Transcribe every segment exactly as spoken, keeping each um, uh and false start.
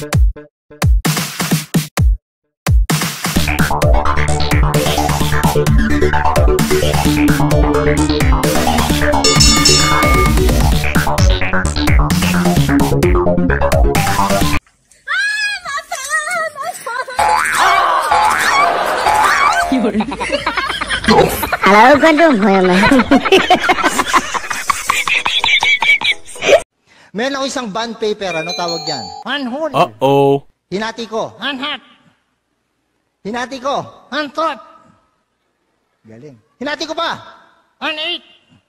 Halo ka doon, meron ako isang bond paper, ano tawag yan? One whole. Uh-oh. Hinati ko. One hat. Hinati ko. One thought. Galing. Hinati ko pa. One eight.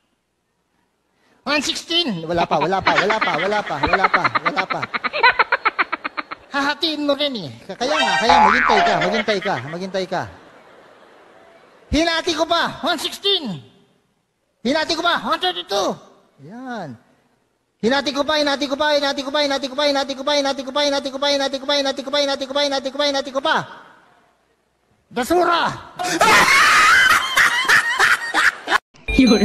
One sixteen. Wala pa, wala pa, wala pa, wala pa, wala pa, wala pa. Hahatiin mo rin eh. Kaya nga, kaya maghintay ka, maghintay ka, maghintay ka. Hinati ko pa. One sixteen. Hinati ko pa. One thirty-two. Yan. Hinati ko pa, hinati ko pa, hinati ko pa, hinati ko pa, hinati ko pa, hinati ko pa, hinati ko pa, hinati ko pa, hinati ko pa, hinati ko pa, hinati ko pa, hinati ko pa. Basura. Yun.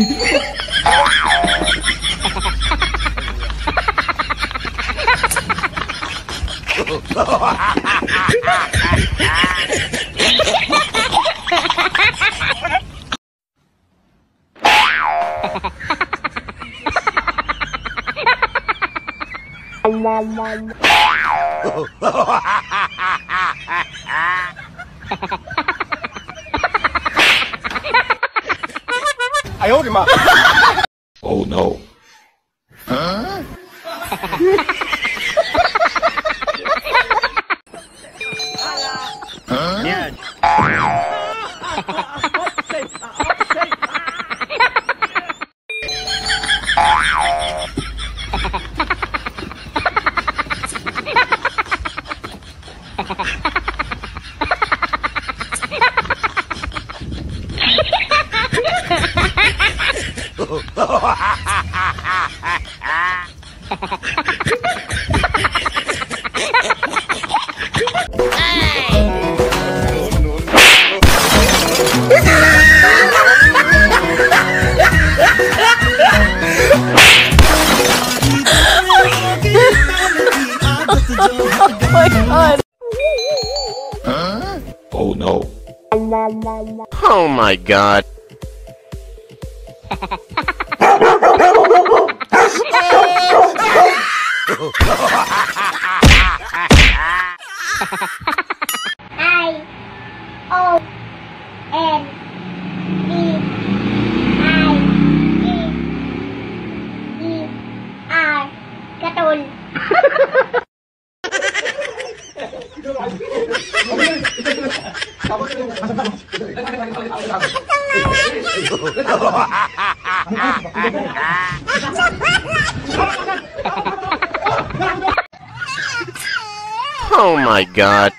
Ayaw di ma. Oh no. Huh? Huh? Yeah. Oh no. Oh my god. I O N E I E E R Katul. Oh my god.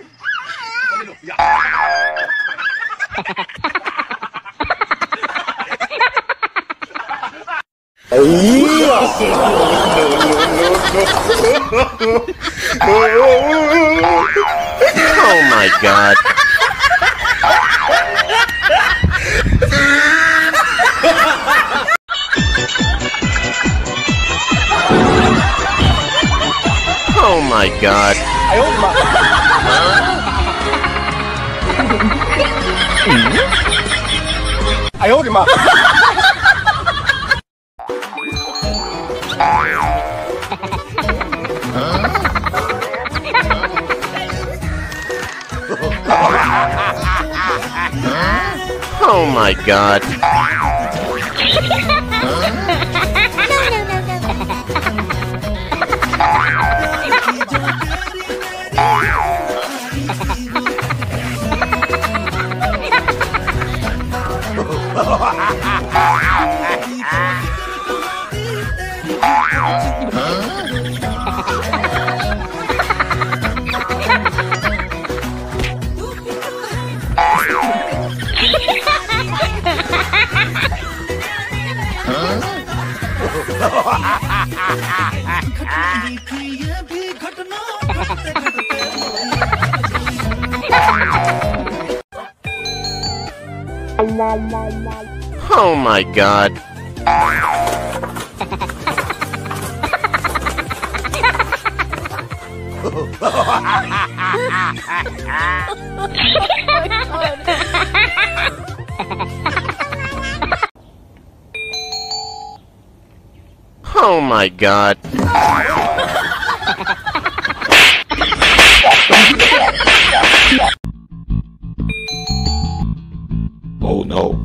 Oh my god. Oh my god. Ayaw di ma. Oh my god. Oh my god. Oh my god. Oh no.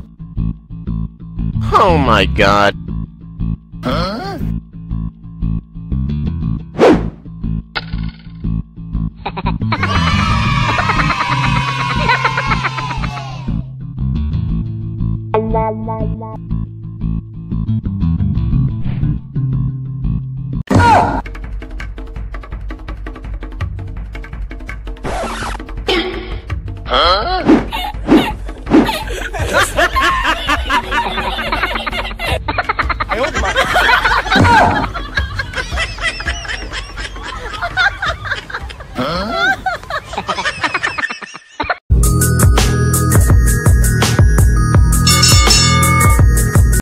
Oh my god. Huh? Huh?